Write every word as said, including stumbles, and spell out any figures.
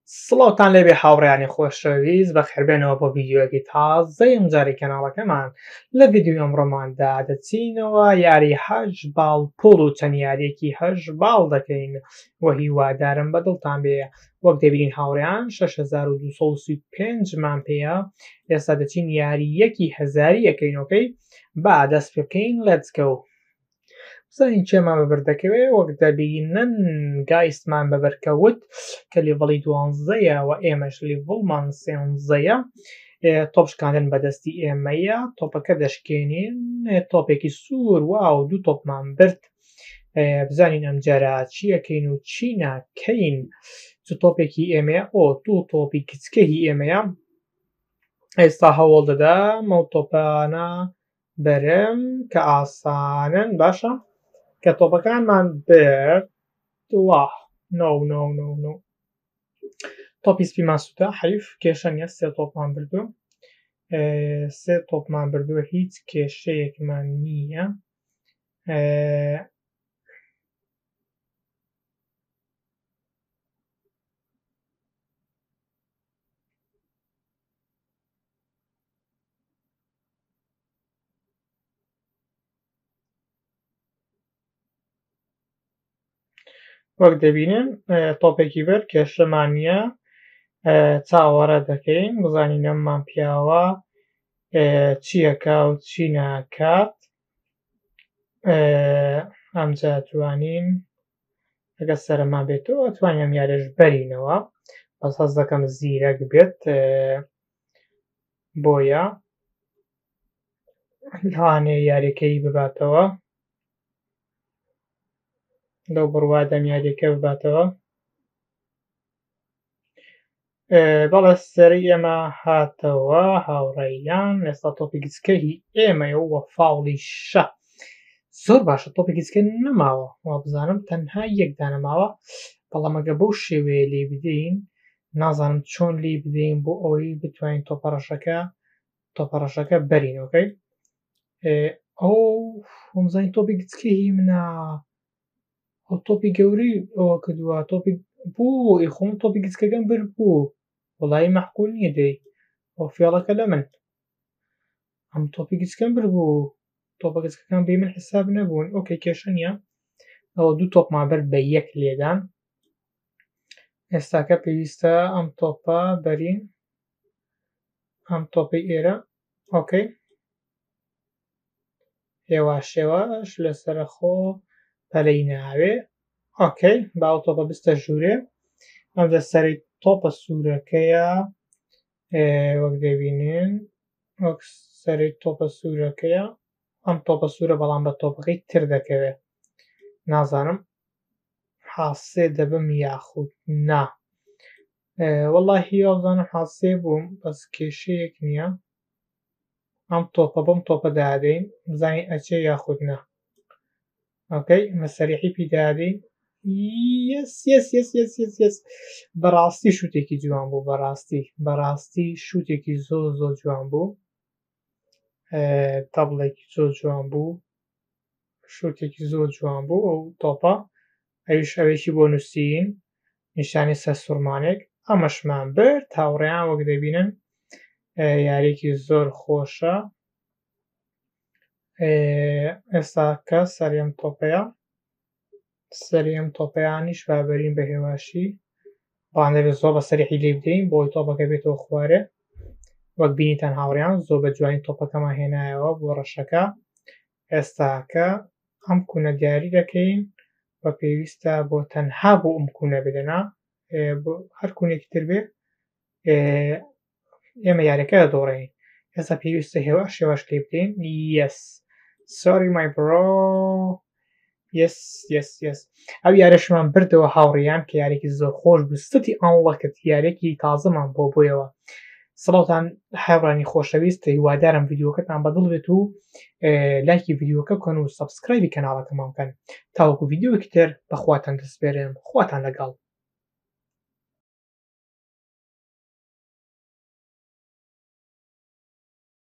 سڵاوتان لێبێ هاوڕێیانی خۆشەویست، بەخێربێنەوە بۆ ڤیدیۆیەکی تازەی ئەمجارەی کەناڵەکەمان. لە ڤیدیۆی ئەمڕۆماندا دەچینەوە یاری هەژ باڵپۆڵ و چەند یاریەکی هەژ باڵ دەکەین و هیوادارم بەدڵتان بێ. وەک دەبینین هاوڕێیان شەش هەزار و دووسەد و سی و پێنج مان پێیە. ئێستا دەچین یاری یەکی هەزاری یەکەینەوەکەی با دەست پێ بکەین. لێتس گۆ. بزانین چێمان بەبەردەکەوێ. وەک دەبینن گایستمان بەبەرکەوت کە لیڤڵی دوانزەیە و ئێمەش لیڤڵمان سێنزەیە. تۆپشکاندن بەدەستی ئێمەیە، تۆپەکە دەشکێنین، تۆپێکی سوور واو دوو تۆپمان برد. بزانین ئەمجارە چیەکەین و چی ناکەین. چ تۆپێکی ئێمەیە؟ ئۆ دوو تۆپی کچکەی ئێمەیە. ئێستا هەوڵ دەدەم ئەو تۆپانە بەرم کە ئاسانن. باشە کە تۆپەکانمان برد. وا نۆ نۆ نۆ نۆ تۆپی سپیمان سووتە. حەیف، کێشە نییە. سێ تۆپمان بردووە، سێ تۆپمان بردووە، هیچ کێشەیەکمان نییە. وەک دەبینن تۆپێکی بەر، کێشەمان نییە. چاوەڕە دەکەین بزانین ئەممان پیاوە چیەکە و چی ناکات. ئەمجا توانین ئەگە سەرمان بێتەوە توانین ئەم یاریەش بەرینەوە. بەس هەست دەکەم زیرەک بێت، بۆیە لەوانەیە یاریەکەی بباتەوە. لەو بڕوا دەم یاریەکە بباتەوە. بەڵێ سەری ئێمە هاتەوە هاوڕێیان. ئێستا تۆپی گچکەی ئێمەیە و فاوڵی شە. زۆر باشە، تۆپی گچکە نەماوە. وا بزانم تەنها یەک دانەماوە، بەڵام ئەگە بەو شێوەیە لێ بدەین نازانم چۆن لێ بدەین بۆ ئەوەی بتوانین تۆپەڕەشەکە تۆپەڕەشەکە بەرین. ئۆکەی ئەو وەمزانین تۆپی گچکەی منە. ئەو تۆپی گەورەی ئەوە کردووە. تۆپی بوو ئیخۆم تۆپی گچکەکەم برد بوو. وەڵایی مەحقول نییە دەی ئەو فێڵەکە لە من. ئەم تۆپی گچکەم برد بوو. تۆپە گچکەکان بەی من حساب نەبوون. ئۆکەی کێشە نییە. ئەوە دوو تۆپمان برد بە یەک لێدان. ئێستاکە پێویستە ئەم تۆپە بەرین. ئەم تۆپەی ئێرە. ئۆکەی هێواش هێواش لەسەرخۆ پەلەی ناوێ. ئۆکەی با ئەو تۆپە بستە ژوورێ. ئەمجا سەری تۆپە سوورەکەیە. وەک دەبینین وەک سەری تۆپە سوورەکەیە. ئەم تۆپە سوورە بەڵام بە تۆپەکەی تر دەکەوێت. نازانم حاسێ دەبم یاخود نا. وەڵاهی وابزانم حاسێ بووم، بەس کێشەیەک نییە. ئەم تۆپە بەم تۆپە دادەین بزانین ئەچێ یاخود نا. ئۆکەی مەسەریحی پیدادەین. یەس یەس یەس یەس یەس یەس بەڕاستی شوتێکی جوان بوو. بەڕاستی بەڕاستی شوتێکی زۆر زۆر جوان بوو. تەبڵێکی زۆر جوان بوو. شوتێکی زۆر جوان بوو. ئەو تۆپە ئەویش ئەوێکی بۆ نووسین نیشانی سەر سوورمانێک. ئەمەشمان برد. هاوڕێیان وەک دەبینن یاریەکی زۆر خۆشە. ئێستا کە سەری ئەم تۆپەیە سەری ئەم تۆپەیانیش با بەرین بە هێواشی. بەڵام دەبێت زۆر بە سەریحی لێ بدەین بۆی تۆپەکە بێتەوە خوارێ. وەک بینیتان هاوڕێیان زۆر بە جوانی تۆپەکەمان هێنایەوە بۆ ڕەشەکە. ئێستاکە ئەم کوونە دیاری دەکەین بە پێویستە بۆ تەنها بۆ ئەم کوونە بدەنا. هەر کوونێکی تر بێ ئێمە یاریەکە دەدۆڕێین. ئێستا پێویستە هێواش هێواش لێ بدەین. یەس سۆری مای برۆ. یەس یەس یەس ئەو یاریەشمان بردەوە هاوڕێیان کە یارێکی زۆر خۆش بوو. ستی ئەنڵەکت یارێکی تازەمان بۆ بۆیەوە. سڵاوتان هاوڕانی خۆشەویست، هیوادارم ڤیدیۆکەتان بەدڵ بێت و لایکی ڤیدیۆکە بکەن و سەبسکرایبی کەناڵەکەمان بکەن. تاوەکو ڤیدیۆیەکی تر بەخواتان دەسپێرم. خواتان لەگەڵ.